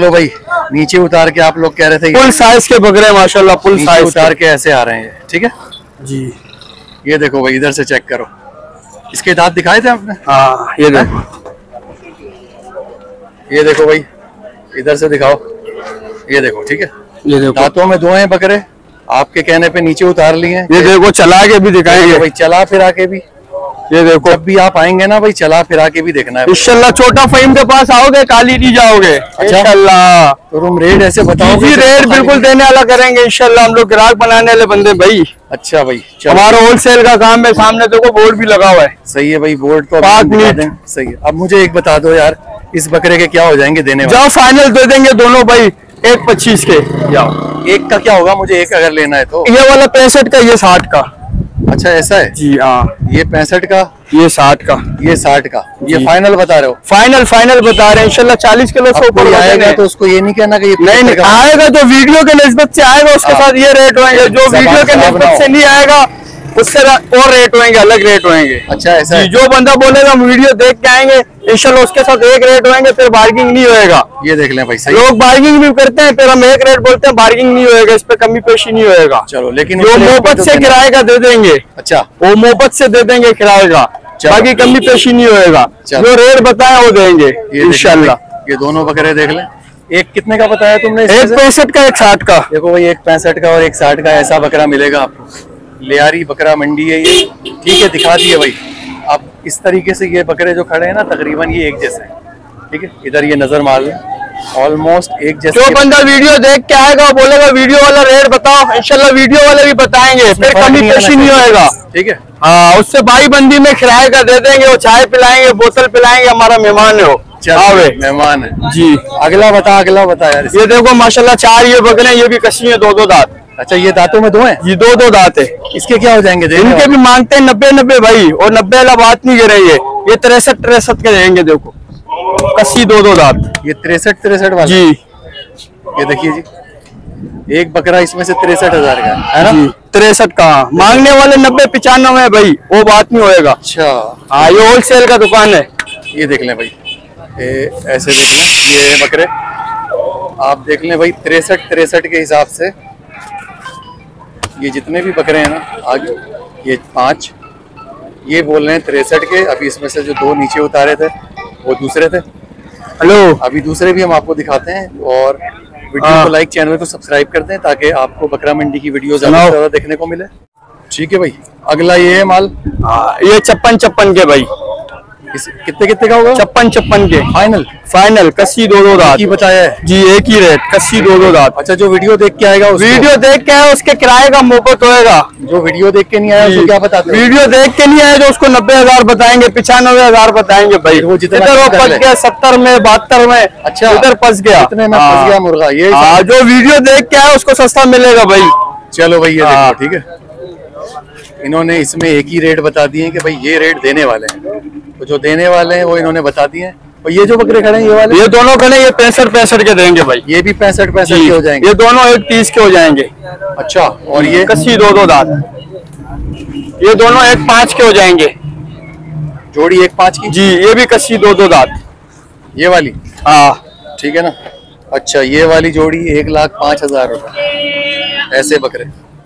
लो भाई, नीचे उतार के आप लोग कह रहे थे फुल साइज के बकरे माशाल्लाह, फुल साइज उतार के ऐसे आ रहे हैं, ठीक है जी। ये देखो भाई, इधर से चेक करो, इसके दांत दिखाए थे आपने? हाँ ये देखो, ये देखो भाई, इधर से दिखाओ, ये देखो, ठीक है, ये देखो दांतों में दो हैं बकरे, आपके कहने पे नीचे उतार लिए हैं। ये देखो चला के भी दिखाएंगे भाई, चला फिरा के भी, ये देखो जब भी आप आएंगे ना भाई, चला फिरा के भी देखना है इंशाल्लाह। छोटा फहीम के पास आओगे काली नहीं जाओगे इंशाल्लाह। तो तुम रेट ऐसे बताओ जी, रेट बिल्कुल देने वाला करेंगे इंशाल्लाह। हम लोग ग्राहक बनाने वाले बंदे भाई। अच्छा भाई, हमारा होलसेल का काम है। सामने देखो बोर्ड भी लगा हुआ है। सही है भाई, बोर्ड तो सही है। अब मुझे एक बता दो यार, इस बकरे के क्या हो जाएंगे देने वाले? जाओ फाइनल दे देंगे दोनों भाई, 1.25 के। जाओ, एक का क्या होगा? मुझे एक अगर लेना है तो ये वाला 65 का, ये 60 का। अच्छा ऐसा है जी हाँ, ये 65 का, ये 60 का, ये 60 का। ये फाइनल बता रहे हो? फाइनल बता रहे हैं इंशाल्लाह। 40 किलो से ऊपर आएगा तो उसको ये नहीं कहना कि ये नहीं आएगा तो वीडियो के निस्बत से आएगा, उसके साथ ये रेट होंगे। जो वीडियो के निस्बत से नहीं आएगा उससे और रेट होंगे, अलग रेट होंगे। अच्छा ऐसा है? जो बंदा बोलेगा हम वीडियो देख के आएंगे इंशाल्लाह, उसके साथ एक रेट होंगे, फिर बार्गिंग नहीं होएगा। ये देख लें भाई, सही। लोग बार्गिंग भी करते हैं, फिर हम एक रेट बोलते हैं, बार्गिंग नहीं होएगा, इस पे कमी पेशी नहीं होएगा। चलो, लेकिन जो मोहब्बत से किराए का दे देंगे, अच्छा वो मोहब्बत से दे देंगे किराए का, बाकी कमी पेशी नहीं होएगा। जो रेट बताया वो देंगे इंशाल्लाह। ये दोनों बकरे देख लें। एक कितने का बताया तुमने? एक 65 का, एक 60 का। देखो भाई, एक 65 का और एक 60 का ऐसा बकरा मिलेगा आपको। लियारी बकरा मंडी है ये, ठीक है, दिखा दिए भाई। अब इस तरीके से ये बकरे जो खड़े हैं ना, तकरीबन ये एक जैसे, ठीक है। इधर ये नजर मार लें, ऑलमोस्ट एक जैसे। जो बंदा वीडियो देख के आएगा वो बोलेगा वीडियो वाला रेट बताओ, इंशाल्लाह वीडियो वाले भी बताएंगे, फिर कमी पेशी नहीं होएगा, ठीक है। हाँ, उससे भाई बंदी में किराए का दे देंगे, वो चाय पिलाएंगे, बोतल पिलाएंगे, हमारा मेहमान है वो। मेहमान है जी। अगला बता यार। ये देखो माशाल्लाह, 4 ये बकरे, ये भी कसी है, 2 दांत। अच्छा, ये दांतों में 2 हैं? ये 2 दांत है। इसके क्या हो जाएंगे? इनके भी मांगते हैं 90 भाई, और 90 वाला बात नहीं करे। ये 63 के देंगे। देखो कसी 2 दांत, ये 63 वाला जी। ये देखिए जी, एक बकरा इसमें से 63,000 का है ना? 63 का। मांगने वाले 90-95 है भाई, वो बात नहीं होएगा। अच्छा हाँ, ये होलसेल का दुकान है। ये देख लें भाई, ऐसे देख लें, ये बकरे आप देख लें भाई, 63 के हिसाब से ये जितने भी बकरे हैं ना, आगे ये 5, ये बोल रहे हैं 63 के। अभी इसमें से जो 2 नीचे उतारे थे वो दूसरे थे। हेलो, अभी दूसरे भी हम आपको दिखाते हैं। और वीडियो को लाइक, चैनल को सब्सक्राइब कर दें ताकि आपको बकरा मंडी की वीडियो ज्यादा से ज्यादा देखने को मिले। ठीक है भाई, अगला ये है माल, ये 56 के भाई। कितने का होगा? 56 के फाइनल कस्सी 2 दांत की बताया है जी, एक ही रेट, कस्सी 2 दांत। अच्छा, जो वीडियो देख के आएगा वीडियो देख के आए उसके किराए का मोहब्बत होएगा। जो वीडियो देख के नहीं आया उसको क्या बताते? वीडियो देख के नहीं आया जो उसको 90,000 बताएंगे, 95,000 बताएंगे भाई। वो जितना वो फंस गया 70 में, 72 में। अच्छा, उधर फंस गया, इतने में फंस गया मुर्गा। ये जो वीडियो देख के आया उसको सस्ता मिलेगा भाई। चलो भाई, ये देखो, ठीक है। इन्होंने इसमें एक ही रेट बता दिए कि भाई ये रेट देने वाले हैं, तो जो देने वाले हैं वो इन्होंने बता दिए हैं। और ये जो बकरे खड़े हैं, ये वाले, ये दोनों खड़े, ये 65 के देंगे भाई। ये भी 65 के हो जाएंगे। ये दोनों 1.30 के हो जाएंगे। अच्छा, और ये कस्सी 2 दांत, ये दोनों 1.5 के हो जाएंगे। जोड़ी 1.5 की जी। ये भी कस्सी 2 दांत, ये वाली। हाँ, ठीक है ना। अच्छा, ये वाली जोड़ी 1,05,000 रुपए, ऐसे बकरे।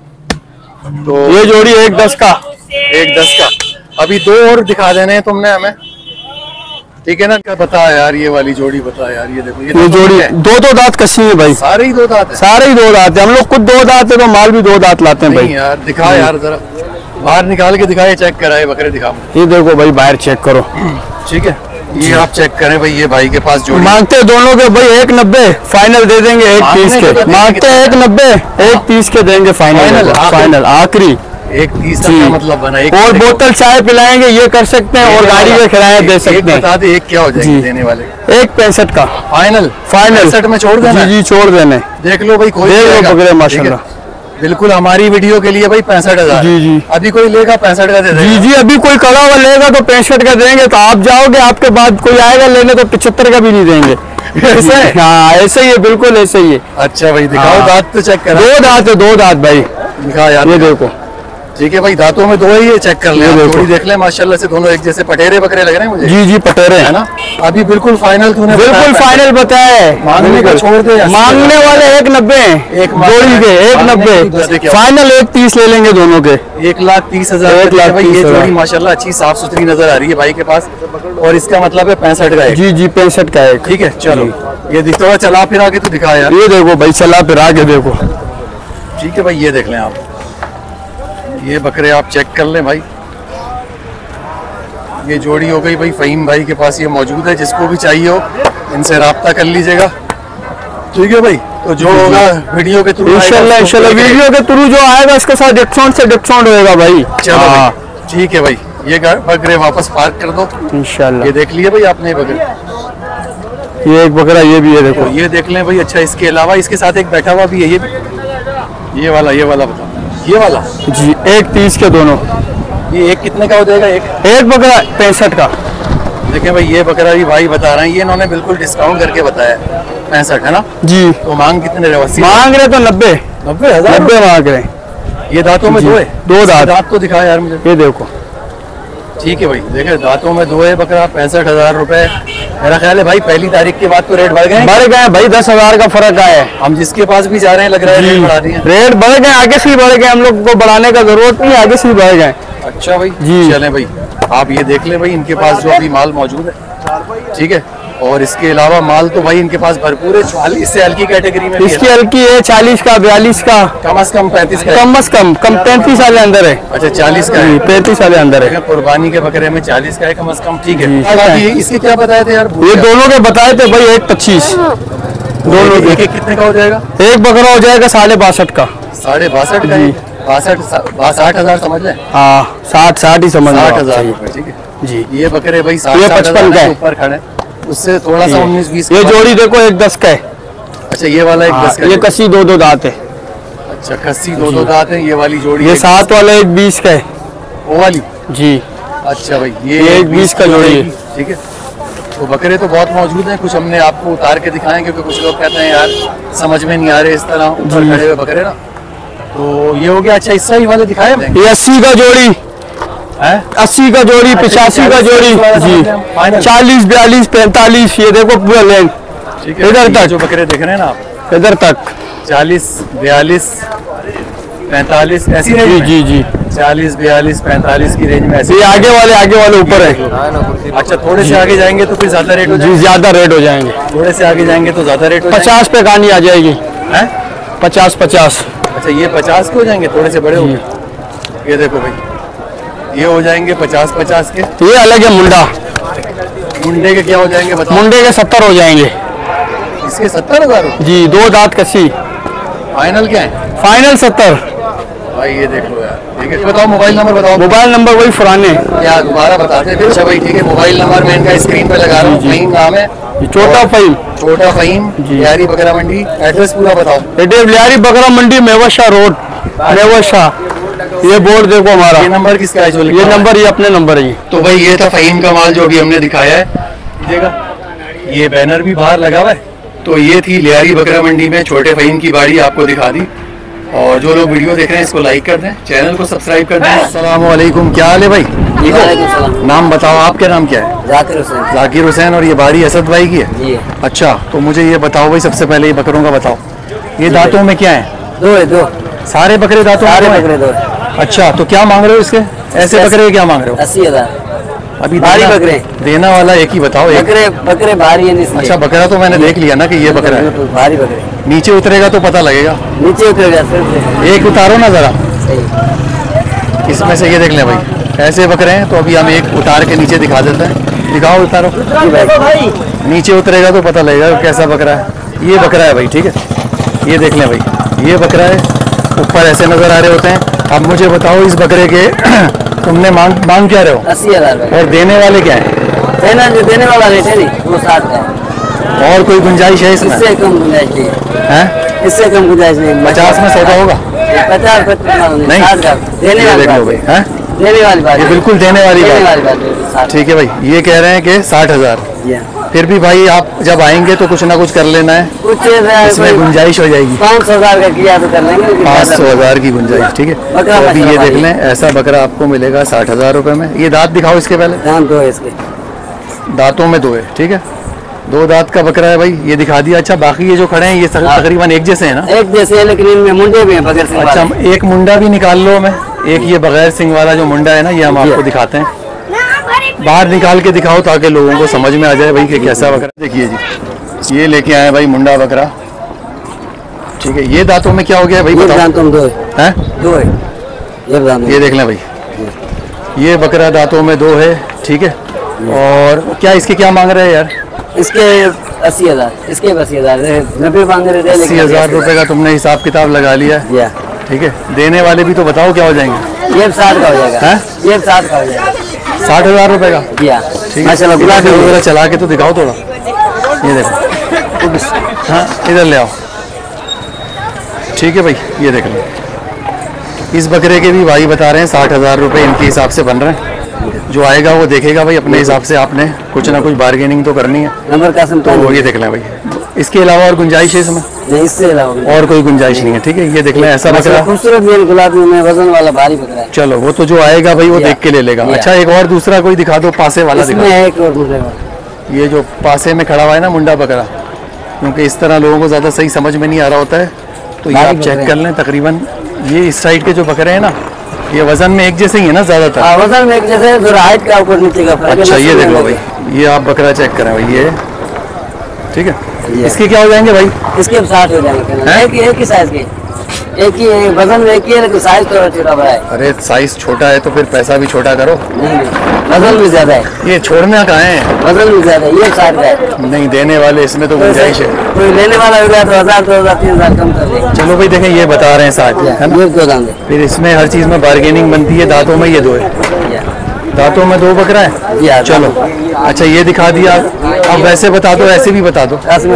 तो ये जोड़ी 1.10 का, 1.10 का। अभी 2 और दिखा देने हैं तुमने हमें, ठीक है ना? क्या बता यार, ये वाली जोड़ी बता यार। ये देखो, ये जोड़ी 2 दांत कस्सी है भाई। सारे ही 2 दांत है? सारे ही 2 दांत है। हम लोग खुद 2 दांत है तो माल भी 2 दांत लाते हैं भाई। यार दिखा यार, जरा बाहर निकाल के दिखाए, चेक कराए बकरे, दिखा। ये देखो भाई, बाहर चेक करो, ठीक है। ये आप चेक करें भाई, ये भाई के पास जोड़ी मांगते दोनों के भाई 1.90 फाइनल दे देंगे, 1.30 के मांगते 1.90, 1.30 के देंगे फाइनल आखिरी। 1.30 का मतलब बना। और बोतल चाय पिलाएंगे, ये कर सकते हैं, और गाड़ी का किराया दे सकते हैं। बता दे, एक क्या हो जाएगा देने वाले? 1.65 का फाइनल 65 में छोड़ देना। जी, छोड़ देने। देख लो भाई, कोई देख लो बकरे माशाल्लाह, बिल्कुल हमारी वीडियो के लिए भाई 65,000। जी। अभी कोई लेगा 65 का दे देगा। जी, अभी कोई कड़ा हुआ लेगा तो 65 का देंगे। तो आप जाओगे, आपके बाद कोई आएगा लेने तो 75 का भी नहीं देंगे। ऐसा है? हाँ, ऐसे ही है, बिल्कुल ऐसे ही है। अच्छा भाई, दिखाओ दांत तो चेक करो। 2 दांत है, 2 दांत भाई, दिखा यार। ये देखो, ठीक है भाई, दांतों में दो है, ये चेक कर ले, जोड़ी देख ले, माशाल्लाह से दोनों एक जैसे पटेरे बकरे लग रहे हैं मुझे। जी जी पटेरे है ना। अभी बिल्कुल फाइनल तूने बिल्कुल फाइनल बताया है, मांगने का छोड़ दे, मांगने वाले 190 एक जोड़ी के 190, फाइनल 130 ले लेंगे दोनों के 1,30,000। 1,30,000। ये जोड़ी माशाल्लाह अच्छी साफ सुथरी नजर आ रही है भाई के पास, और इसका मतलब है 65 का है। जी जी 65 का है। ठीक है चलो, ये दिखता हुआ चला फिर आगे तो दिखा यार। ये देखो भाई, चला फिर आगे देखो। ठीक है भाई, ये देख लें आप, ये बकरे आप चेक कर लें भाई। ये जोड़ी हो गई भाई, फ़हीम भाई के पास ये मौजूद है, जिसको भी चाहिए हो इनसे राब्ता कर लीजिएगा। ठीक है भाई, तो जो होगा वीडियो के थ्रू इंशाल्लाह वीडियो के थ्रू जो आएगा इसके साथ डिस्काउंट से डिस्काउंट होएगा भाई। चलो भाई, ठीक है भाई, ये बकरे वापस पार्क कर दो इंशाल्लाह। ये देख लिए भाई आपने ये बकरे, ये एक बकरा ये भी है देखो, ये देख लें भाई। अच्छा, इसके अलावा इसके साथ एक बैठा हुआ भी है, ये वाला बताओ, ये वाला जी 130 के दोनों। ये एक कितने का हो जाएगा? एक बकरा 65 का। देखें भाई, ये बकरा भी भाई बता रहे हैं, ये इन्होंने बिल्कुल डिस्काउंट करके बताया 65 है ना जी। तो मांग कितने रहे? मांग रहे तो 90,000 मांग रहे। ये दांतों में दो है, दो दांत तो दिखा यार मुझे, ये देखो। ठीक है भाई, देखे दांतों में दो है बकरा, 65,000 रुपए। मेरा ख्याल है भाई पहली तारीख के बाद तो रेट बढ़ गए भाई, 10,000 का फर्क आया है। हम जिसके पास भी जा रहे हैं लग रहा है रेट बढ़ा दिए, रेट बढ़ गए, आगे से ही बढ़ गए, हम लोग को बढ़ाने का जरूरत नहीं, आगे से ही बढ़ गए। अच्छा भाई जी, चले भाई, आप ये देख ले भाई, इनके पास जो अभी माल मौजूद है, ठीक है। और इसके अलावा माल तो भाई इनके पास भरपूर है। 40 से हल्की कैटेगरी में इसकी हल्की है 40 का, 42 का, कम से कम 35 का, कम से कम 35 वाले अंदर है। अच्छा 40 का है, 35 वाले अंदर है। कुर्बानी के बकरे में 40 का है कम से कम। ठीक है, इसके क्या बताए थे यार? ये दोनों के बताए थे भाई 125 दोनों। एक कितने का हो जाएगा? एक बकरा हो जाएगा 62.5 का। 62.5 का? 60,000 समझ लें। हाँ 60 ही समझ 60,000। ठीक है जी। ये बकरे भाई 55 का ऊपर खड़े, उससे थोड़ा सा 19-20। ये जोड़ी देखो 110 का है। अच्छा, ये वाला 110 का, ये कसी दो दांत है। अच्छा, कसी दो दांत है ये वाली जोड़ी। ये 7 वाला 120 का है, वो वाली जी। अच्छा भाई, ये 120 का जोड़ी है। ठीक है, तो बकरे तो बहुत मौजूद हैं, कुछ हमने आपको उतार के दिखाएं, क्योंकि कुछ लोग कहते हैं यार समझ में नहीं आ रहे इस तरह ऊपर खड़े हुए बकरे ना। तो ये हो गया। अच्छा, इस सही वाले दिखाए? ये 80 का जोड़ी है, 80 का जोड़ी, 85 का जोड़ी जी, 40, 42, 45। ये देखो पूरा लेंथ इधर तक, जो बकरे देख रहे हैं ना आप, इधर तक 40, 42, 45 ऐसी रेंज में? जी 40, 42, 45 की रेंज में ऐसे। ये आगे वाले ऊपर है। अच्छा, थोड़े से आगे जाएंगे तो फिर ज्यादा रेट हो जाएगा? ज्यादा रेट हो जाएंगे। थोड़े से आगे जाएंगे तो ज्यादा रेट हो 50 पे कहानी आ जाएगी है, 50। अच्छा, ये 50 के हो जाएंगे, थोड़े से बड़े होंगे। ये देखो भाई, ये हो जाएंगे 50 के। ये अलग है मुंडा। मुंडे के क्या हो जाएंगे बताओ? मुंडे के 70 हो जाएंगे। इसके 70,000 जी, दो दांत कसी। फाइनल क्या है? फाइनल 70 भाई। ये देख लो यार, ठीक है। बताओ मोबाइल नंबर बताओ। मोबाइल नंबर वही पुराने क्या दोबारा बताते हैं? अच्छा भाई ठीक है, मोबाइल नंबर मैं इनका स्क्रीन पे लगा रहा हूँ। फ़हीम नाम है, छोटा फ़हीम, लियारी बकरा मंडी। एड्रेस पूरा बताओ। एड्रेस लियारी बकरा मंडी, मेवाशाह रोड, मेवाशाह। ये बोर्ड देखो हमारा। ये नंबर किसका है जो? ये नंबर ये अपने नंबर है। तो भाई ये था फ़हीम का माल जो भी हमने दिखाया है, देखिएगा। ये बैनर भी बाहर लगा हुआ है। तो ये थी लियारी बकरा मंडी में छोटे फ़हीम की बाड़ी आपको दिखा दी। और जो लोग वीडियो देख रहे हैं इसको लाइक कर दें, चैनल को सब्सक्राइब कर दें। अस्सलाम वालेकुम, क्या हाल है भाई? नाम बताओ, आपका नाम क्या है? जाकिर हुसैन। और ये बाड़ी असद भाई की है जी। अच्छा, तो मुझे ये बताओ भाई, सबसे पहले ये बकरों का बताओ, ये दांतों में क्या है? दो सारे बकरे दांतों में? अच्छा, तो क्या मांग रहे हो इसके? ऐसे बकरे क्या मांग रहे हो? 80,000। अभी भारी बकरे देना वाला एक ही बताओ। बकरे भारी है। अच्छा, बकरा तो मैंने देख लिया ना कि ये बकरा है। भारी बकरे। नीचे उतरेगा तो पता लगेगा। नीचे उतरेगा। एक उतारो ना जरा इसमें से, ये देख लें भाई, ऐसे बकरे हैं। तो अभी हम एक उतार के नीचे दिखा देते हैं। दिखाओ, उतारो। नीचे उतरेगा तो पता लगेगा कैसा बकरा है। ये बकरा है भाई, ठीक है। ये देख लें भाई, ये बकरा है, ऊपर ऐसे नजर आ रहे होते हैं। अब मुझे बताओ, इस बकरे के तुमने मांग क्या रहे हो? 80,000। और देने वाले क्या है? देने वाला रेट है नहीं, वो 60 का। और कोई गुंजाइश है इसमें? इससे कम गुंजाइश नहीं है, इससे कम गुंजाइश नहीं। 50 में सौदा होगा? 50 नहीं, 60 का देने वाली बात है। देने वाली बात, ये बिल्कुल देने वाली बात। ठीक है भाई, ये कह रहे हैं कि 60,000। फिर भी भाई आप जब आएंगे तो कुछ ना कुछ कर लेना है, कुछ इसमें गुंजाइश हो जाएगी। 500,000 का किया तो कर लेंगे। 500,000 की गुंजाइश, ठीक है। तो अभी ये देख लें, ऐसा बकरा आपको मिलेगा 60,000 रुपये में। ये दांत दिखाओ इसके पहले। दांत दो है इसके, दांतों में 2 है, ठीक है। 2 दांत का बकरा है भाई, ये दिखा दिया। अच्छा बाकी ये जो खड़े हैं ये तकरीबन एक जैसे हैं ना? एक जैसे है, लेकिन इनमें मुंडे भी हैं बगैर सिंग अच्छा वाले। एक मुंडा भी निकाल लो हमें, एक ये बगैर सिंग वाला जो मुंडा है ना, ये हम आपको दिखाते हैं। बाहर निकाल के दिखाओ ताकि लोगों को समझ में आ जाए भाई कि कैसा बकरा। देखिए जी, ये लेके आए भाई मुंडा बकरा, ठीक है। ये दांतों में क्या हो गया भाई बताओ? दांतों में 2 है, 2 है ये देख लें भाई, ये बकरा दांतों में 2 है, ठीक है। और क्या इसके क्या मांग रहे हैं यार? इसके 80,000, इसके 80,000, 90 मांग रहे थे। 80,000 रुपये का तुमने हिसाब किताब लगा लिया, ठीक है। देने वाले भी तो बताओ क्या हो जाएंगे? ये 60 का हो जाएगा, ये 60 का हो जाएगा। 60,000 रुपये का, ठीक है। माशाल्लाह, गुलाबी वगैरह चला के तो दिखाओ थोड़ा। ये देखो, हाँ इधर ले आओ, ठीक है भाई। ये देख लो, इस बकरे के भी भाई बता रहे हैं 60,000 रुपये इनके हिसाब से बन रहे हैं। जो आएगा वो देखेगा भाई, अपने हिसाब से आपने कुछ ना कुछ बार्गेनिंग तो करनी है। नंबर कासिम तो ये देख लें भाई, इसके अलावा और गुंजाइश है इसमें? नहीं, इससे अलावा और कोई गुंजाइश नहीं है, ठीक है। ये देख लें, ऐसा बकरा खूबसूरत मेल गुलाबी में वजन वाला भारी बकरा है। चलो वो तो जो आएगा भाई वो देख के ले लेगा। अच्छा एक और दूसरा कोई दिखा दो, पासे वाला दिखा। एक और मुंडे वाला, ये जो पासे में खड़ा हुआ है ना मुंडा बकरा, क्योंकि इस तरह लोगों को ज़्यादा सही समझ में नहीं आ रहा होता है, तो ये आप चेक कर लें। तकरीबन ये इस साइड के जो बकरे हैं ना, ये वजन में एक जैसे ही है ना ज़्यादातर? वजन में एक जैसे, हाइट का ऊपर नीचे का फर्क है। अच्छा ये देख लो भाई, ये आप बकरा चेक करें भाई, ये ठीक है। इसके क्या हो जाएंगे भाई? इसके 60 हो जाएंगे, एक ही साइज के, एक ही वजन में एक ही है, लेकिन साइज थोड़ा छोटा बड़ा है। अरे साइज छोटा है तो फिर पैसा भी छोटा करो। नहीं, वजन भी ज्यादा है। ये छोड़ना कहाँ है? वजन भी ज्यादा है, ये 60 का है। नहीं देने वाले इसमें तो गुंजाइश है। कोई लेने वाला हो गया तो 1000, 2000, 3000 कम कर दे। चलो भाई देखें, ये बता रहे हैं 60 है ना? ये 2 दांत है। फिर इसमें हर चीज़ में बार्गेनिंग बनती है। दांतों में ये 2 है, दांतों में 2 बकरा है। चलो अच्छा ये दिखा दिया, अब वैसे बता दो, ऐसे भी बता दो,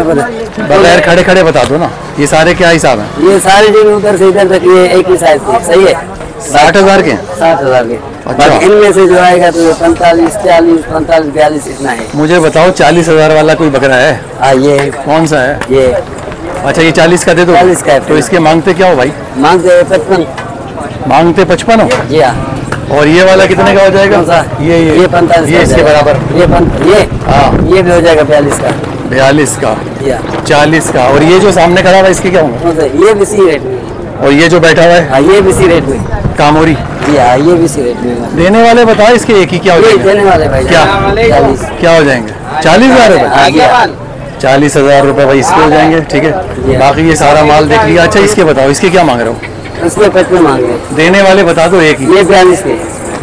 बगैर खड़े खड़े बता दो ना। ये सारे क्या हिसाब है? ये सारे जो उधर से इधर तक ये एक ही साइज के, सही है। 60,000 के? 60,000 के। अच्छा इनमें से जो आएगा तो 45, 40, 45, 42 इतना है। मुझे बताओ 40,000 वाला कोई बकरा है? हाँ ये कौन सा है? ये अच्छा ये 40 का दे दो। 40 का है। तो इसके मांगते क्या हो भाई? मांगते 55। मांगते 55 हो? जी हाँ। और ये वाला कितने का हो जाएगा? ये 45, ये इसके बराबर। ये हाँ ये भी हो जाएगा 42 का। 42 का, 40 का। और ये जो सामने खड़ा हुआ है इसके क्या होंगे? ये भी इसी रेट में। और ये जो बैठा हुआ है? हाँ ये भी इसी रेट में। कामोरी? जी हाँ, ये भी इसी रेट में। देने वाले बताओ इसके एक ही क्या हो जाएगा? देने वाले भाई क्या 40 हो जाएंगे? 40,000 रुपये? 40,000 रुपये भाई इसके हो जाएंगे, ठीक है। बाकी ये सारा माल देख लिया। अच्छा इसके बताओ, इसके क्या मांग रहे हो? इसके 55 मांग रहे। देने वाले बता दो एक ही। ये 42 के।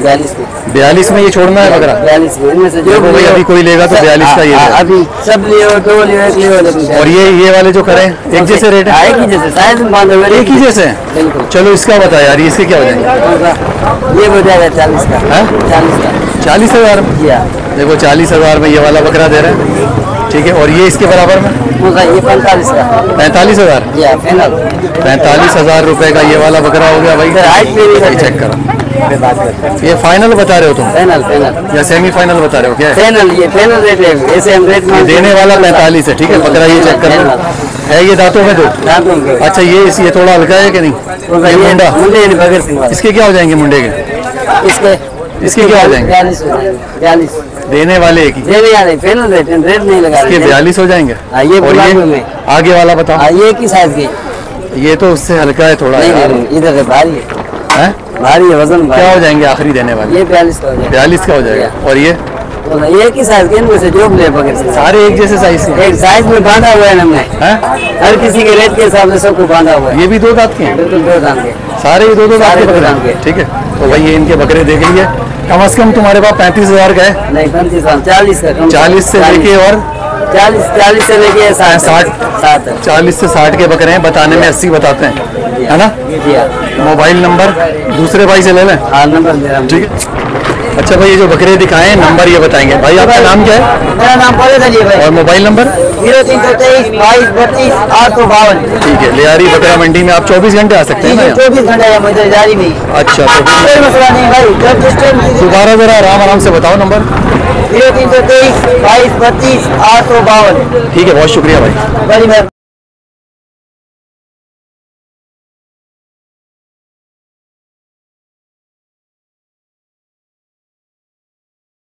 42 में ये छोड़ना है बकरा? 42 में। इनमें से जो भाई अभी कोई लेगा तो 42 का ये है। अभी सब लियो, 2 लियो, 1 लियो, लेकिन और ये वाले जो खड़े हैं एक जैसे रेट है? एक ही जैसे साइज में बांधे हुए, एक ही जैसे हैं? बिल्कुल। चलो इसका बता यार, इसके क्या हो जाएंगे? ये हो जाएगा 40 का। 40 का। 40,000 में? देखो 40,000 में ये वाला बकरा दे रहे हैं, ठीक है। और ये इसके बराबर में? ये 45 का। 45,000? 45,000 रुपए का ये वाला बकरा हो गया भाई। चेक करो, ये फाइनल बता रहे हो तुम? फाइनल या सेमी फाइनल बता रहे हो? क्या फाइनल? ये फाइनल रेट है, ऐसे हम रेट में देने वाला 45 है, ठीक है। बकरा ये चेक कर लो, है ये दांतों में 2? अच्छा ये थोड़ा हल्का है कि नहीं? ये मुंडा, इसके क्या हो जाएंगे मुंडे के? इसके क्या हो जाएंगे? 42। देने वाले एक ही? देने वाले फाइनल रेट नहीं लगा। इसके 42 हो जाएंगे। ये और ये आगे वाला बताओ? ये की साइज की? ये तो उससे हल्का है थोड़ा। इधर है भारी है, भारी है, वजन क्या हो जाएंगे आखिरी देने वाले? ये 42 का हो जाएगा। 42 का हो जाएगा। और ये एक ही साइज के, इनमें से जो ले बगैर से सारे एक जैसे साइज के? एक साइज में बांधा हुआ है हमने, हर किसी के रेट के हिसाब से सबको बांधा हुआ है। ये भी 2 दांत के हैं? बिल्कुल 2 दांत के, सारे 2 दांत के बकरे, ठीक है। तो भाई ये इनके बकरे देख लिए। कम से कम तुम्हारे पास 35,000 का है? नहीं 35, 40 का। 40 से लेके और 40 से लेके 60। 40 से 60 के बकरे हैं, बताने में 80 बताते हैं, है ना? मोबाइल नंबर दूसरे भाई से ले लें? हाँ नंबर मेरा, ठीक है। अच्छा भाई, ये जो बकरे दिखाए हैं, नंबर ये बताएंगे भाई। आपका नाम क्या है? मेरा नाम परवेज अली है भाई। और मोबाइल नंबर? 0323 22 32 852। ठीक है, लियारी बकरा मंडी में आप 24 घंटे आ सकते हैं ना यहाँ? 24 घंटे है मुझे जारी में। अच्छा, तो कोई मसला नहीं भाई, जब जिस टाइम दोबारा जरा आराम से बताओ नंबर। 0323 22 32 852। ठीक है, बहुत शुक्रिया भाई। बड़ी मेहरबानी।